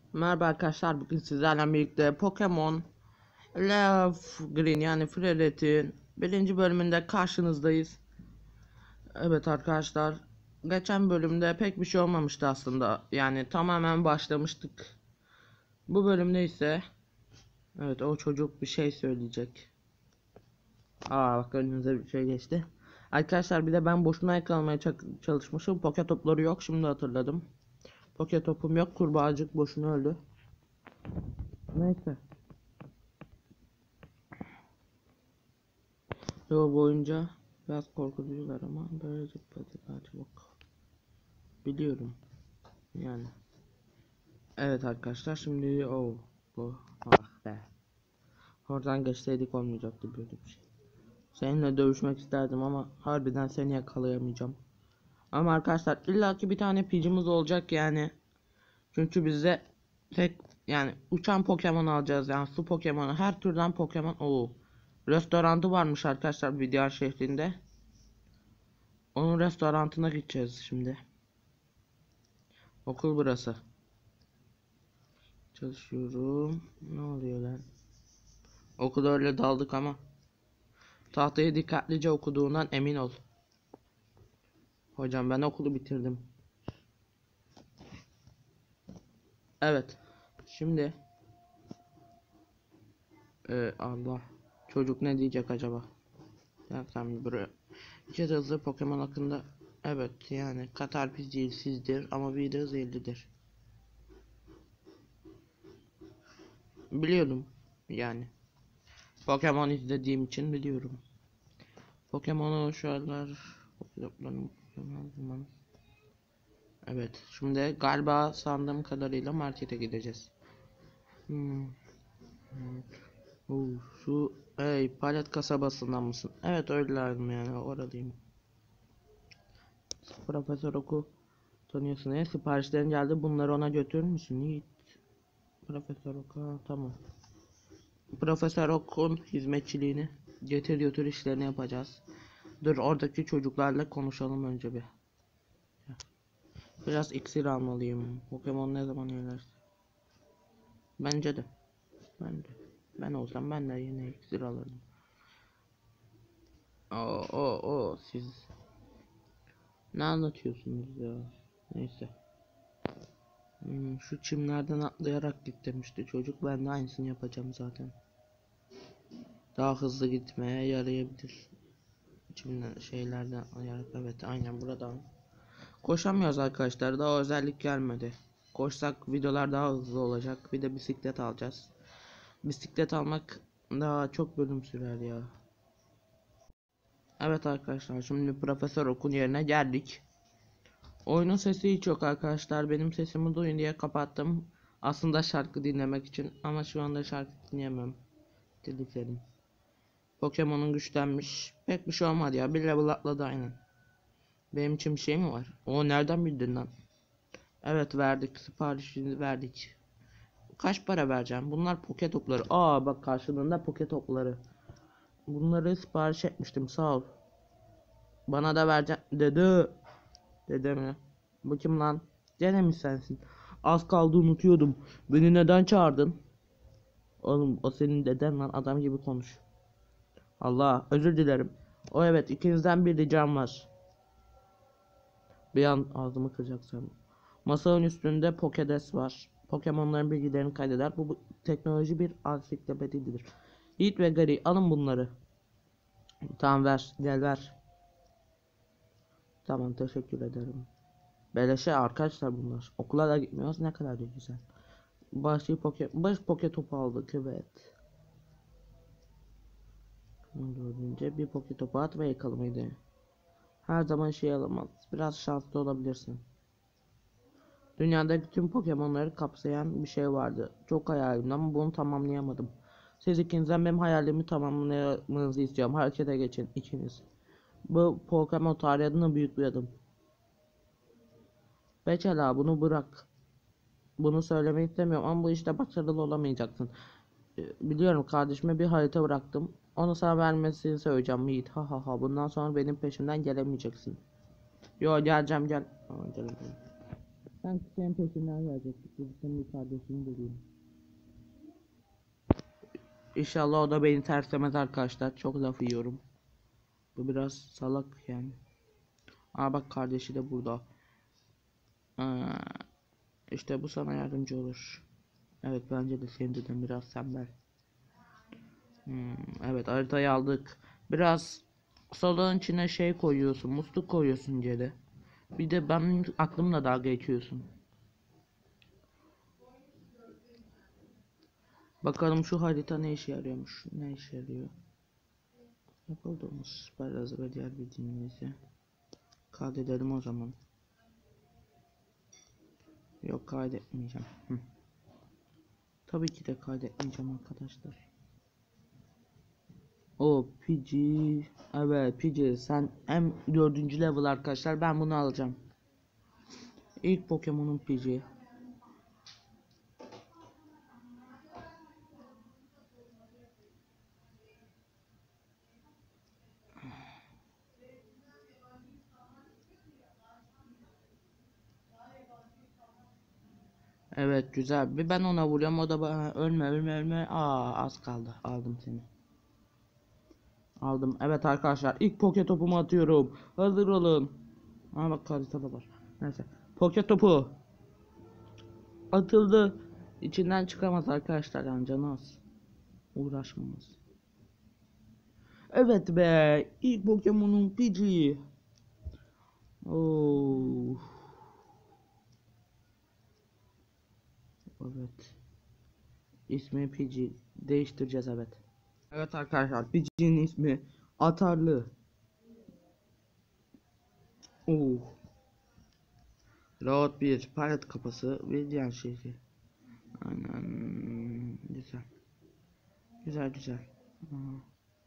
Merhaba arkadaşlar, bugün sizlerle birlikte Pokemon Love Green yani Fredet'in birinci bölümünde karşınızdayız. Evet arkadaşlar, geçen bölümde pek bir şey olmamıştı aslında, yani tamamen başlamıştık. Bu bölümde ise evet, o çocuk bir şey söyleyecek. Bak, önünüze bir şey geçti. Arkadaşlar, bir de ben boşuna yakalamaya çalışmışım. Poke topları yok, şimdi hatırladım. Poke topum yok, kurbağacık boşuna öldü. Neyse. Yol boyunca biraz korkutucular ama böyle zıpladı daha çabuk. Biliyorum yani. Evet arkadaşlar, şimdi bu be. Oradan geçseydik olmayacaktı böyle bir şey. Seninle dövüşmek isterdim ama harbiden seni yakalayamayacağım. Ama arkadaşlar, illaki bir tane picimiz olacak yani. Çünkü bize tek yani uçan Pokemon alacağız, yani su Pokemonu, her türden Pokemon. Restoranı varmış arkadaşlar Vidyar şehrinde. Onun restorantına gideceğiz şimdi. Okul burası. Çalışıyorum. Ne oluyor lan? Okulda öyle daldık ama. Tahtayı dikkatlice okuduğundan emin ol. Hocam, ben okulu bitirdim. Evet. Şimdi. Allah. Çocuk ne diyecek acaba? Ya sen buraya. İki hızlı Pokemon hakkında. Evet yani Caterpie zilsizdir ama bir de zehirlidir. Biliyorum yani. Pokemon izlediğim için biliyorum. Pokemon'u şu aralar evet, şimdi galiba sandığım kadarıyla markete gideceğiz. Hmm. Şu Palet kasabasından mısın? Evet, öyleyim yani, oradayım. Profesör Oku tanıyorsun ya, siparişlerin geldi, bunları ona götürür müsün? Yiğit. Profesör Oku, tamam. Profesör Ok'un hizmetçiliğini getir götür işlerini yapacağız. Dur, oradaki çocuklarla konuşalım önce bir. Biraz iksir almalıyım. Pokemon ne zaman iyileşir? Bence de. Ben de. Ben olsam ben de yine iksir alırdım. Siz ne anlatıyorsunuz ya? Neyse. Şu çimlerden atlayarak git demişti çocuk. Ben de aynısını yapacağım zaten. Daha hızlı gitmeye yarayabilir. Çimler şeylerden atlayarak, evet aynen buradan. Koşamıyoruz arkadaşlar. Daha özellik gelmedi. Koşsak videolar daha hızlı olacak. Bir de bisiklet alacağız. Bisiklet almak daha çok bölüm sürer ya. Evet arkadaşlar, şimdi Profesör Okun yerine geldik. Oyunun sesi hiç yok arkadaşlar. Benim sesimi duyun diye kapattım. Aslında şarkı dinlemek için ama şu anda şarkı dinleyemem. Dediklerim. Pokemon'un güçlenmiş. Pek bir şey olmadı ya. Bir level atladı aynen. Benim için bir şey mi var? O nereden bildin lan? Evet, verdik. Siparişini verdik. Kaç para vereceğim? Bunlar poke topları. Bak, karşılığında poke topları. Bunları sipariş etmiştim, sağ ol. Bana da vereceksin dedi. Dede mi? Bu kim lan? Gene mi sensin? Az kaldı unutuyordum. Beni neden çağırdın? Oğlum, o senin deden lan, adam gibi konuş. Allah, özür dilerim. Evet, ikinizden bir ricam var. Bir an ağzımı kıracaksın. Masanın üstünde Pokédex var. Pokemon'ların bilgilerini kaydeder. Bu teknoloji bir ansiklopedidir. Yiğit ve Gary, alın bunları. Tamam, ver. Gel ver. Tamam, teşekkür ederim. Beleşe arkadaşlar bunlar. Okula da gitmiyoruz, ne kadar da güzel. Baş poke topu aldık, evet. Dördünce bir poke topu at ve yakalamaydı. Her zaman şey alamaz. Biraz şanslı olabilirsin. Dünyadaki tüm Pokemon'ları kapsayan bir şey vardı. Çok hayalimdi ama bunu tamamlayamadım. Siz ikinizden benim hayalimi tamamlamanızı istiyorum. Harekete geçin ikiniz. Bu Pokemon tarihinde büyük bir adım. Pekala, bunu bırak. Bunu söylemek istemiyorum ama bu işte başarılı olamayacaksın. Biliyorum, kardeşime bir harita bıraktım. Onu sana vermesini söyleyeceğim Yiğit. Ha ha ha. Bundan sonra benim peşimden gelemeyeceksin. Yo, geleceğim, gel. Gel. Sanki senin peşinden gelecektik. Biz senin bir kardeşini bulayım. İnşallah o da beni terslemez arkadaşlar. Çok laf yiyorum. Bu biraz salak yani. Aa bak kardeşi de burada. Aa, işte bu sana yardımcı olur. Evet bence de senin dedin biraz tembel. Evet haritayı aldık. Biraz salağın içine şey koyuyorsun. Musluk koyuyorsun geri. Bir de benim aklımla dalga geçiyorsun. Bakalım şu harita ne işe yarıyormuş. Ne işe yarıyor? Yapıldığımız süper yazı ve diğer bildiğimizi kaydedelim o zaman. Yok kaydetmeyeceğim. Tabii ki de kaydetmeyeceğim arkadaşlar. O PG. Evet PG sen hem 4. level arkadaşlar ben bunu alacağım. İlk Pokemon'un PG. Evet güzel. Bir ben ona vuruyorum o da bana ölme. Aa az kaldı. Aldım seni. Aldım. Evet arkadaşlar ilk poke topumu atıyorum. Hazır olun. Aa bak haritada var. Neyse. Poke topu atıldı. İçinden çıkamaz arkadaşlar yani canı az. Uğraşmamız. Evet be. İlk Pokemon'un Pidgey. Oo. Evet. İsmi Pidgey. Değiştireceğiz evet. Evet arkadaşlar Pidgey'nin ismi Atarlı. Oo. Rahat bir palet kapısı ve diğer şehri. Aynen. Güzel. Güzel. Aa.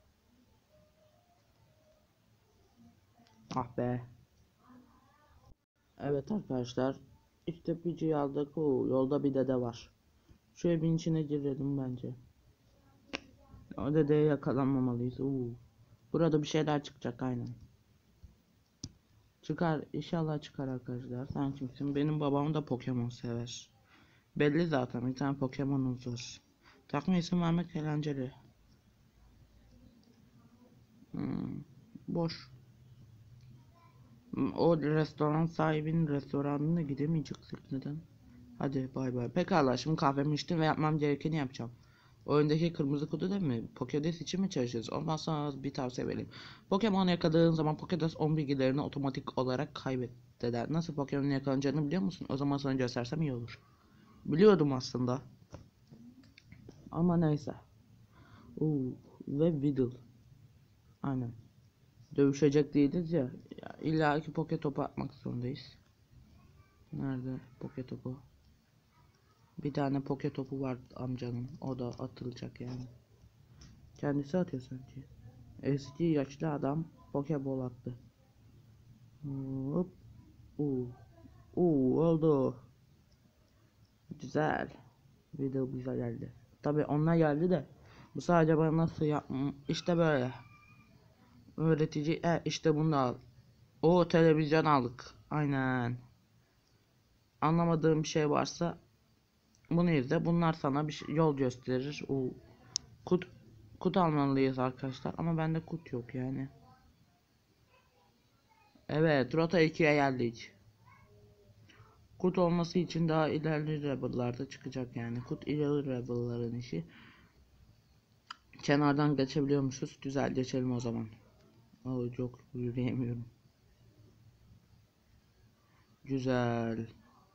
Ah be. Evet arkadaşlar. İşte Pidgey'i aldık. Oo, yolda bir dede var. Şu evin içine girelim bence. O dedeye yakalanmamalıyız. Oo. Burada bir şeyler çıkacak aynen. Çıkar inşallah çıkar arkadaşlar. Sen kimsin? Benim babam da Pokemon sever. Belli zaten bir tane Pokemon'umuz var. Takma isim vermek eğlenceli. Boş. O restoran sahibinin restoranına gidemeyecektik neden? Hadi bay bay. Pekala şimdi kahvemi içtim ve yapmam gerekeni yapacağım. Oyundaki kırmızı kutu değil mi? Pokédex için mi çalışıyoruz? Ondan sonra bir tavsiye vereyim. Pokemon yakaladığın zaman Pokédex 10 bilgilerini otomatik olarak kaybeder. Nasıl Pokemon'u yakalanacağını biliyor musun? O zaman sana göstersem iyi olur. Biliyordum aslında. Ama neyse. Oo, ve Weedle. Aynen. Dövüşecek değiliz ya. İlla ki Poké topu atmak zorundayız. Nerede Poké topu? Bir tane Poké topu var amcanın. O da atılacak yani. Kendisi atıyor sanki. Eski yaşlı adam Pokeball attı. Hop. Oo. Oldu. Güzel. Video güzel geldi. Tabi onlar geldi de. Bu sadece bana nasıl işte böyle. Öğretici işte bunu da al. O televizyon aldık. Aynen. Anlamadığım bir şey varsa bunu izle. Bunlar sana bir şey, yol gösterir. Kut kut almalıyız arkadaşlar ama bende kut yok yani. Evet, Rota 2'ye geldik. Kut olması için daha ilerli level'larda çıkacak yani. Kut ileri level'ların işi. Kenardan geçebiliyormuşuz. Güzel geçelim o zaman. Yok yürüyemiyorum. Güzel.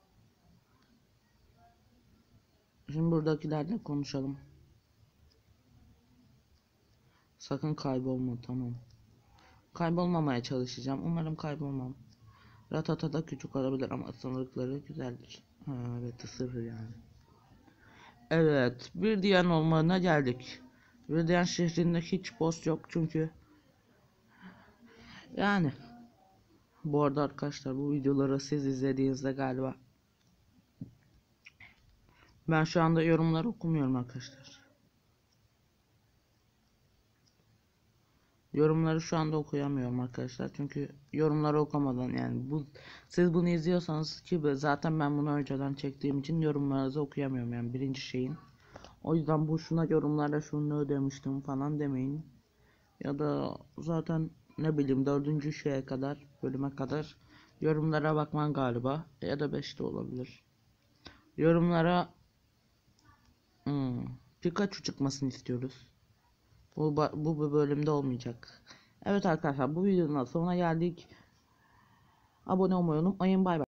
Şimdi buradakilerle konuşalım. Sakın kaybolma tamam. Kaybolmamaya çalışacağım. Umarım kaybolmam. Ratata da küçük olabilir ama ısırıkları güzeldir. Ha, evet ısırır yani. Evet bir diyen olmalarına geldik. Bir diyen şehrinde hiç boss yok çünkü yani bu arada arkadaşlar bu videoları siz izlediğinizde galiba ben şu anda yorumları okumuyorum arkadaşlar. Yorumları şu anda okuyamıyorum arkadaşlar. Çünkü yorumları okumadan, yani siz bunu izliyorsanız ki zaten ben bunu önceden çektiğim için yorumlarınızı okuyamıyorum, yani birinci şeyin. O yüzden boşuna yorumlarda şunu ödemiştim falan demeyin. Ya da zaten ne bileyim 4. şeye kadar, bölüme kadar yorumlara bakman galiba, ya da 5'te olabilir. Yorumlara Pikachu çıkmasını istiyoruz. Bu bölümde olmayacak. Evet arkadaşlar, bu videonun sonuna geldik. Abone olmayı unutmayın. Bay bay.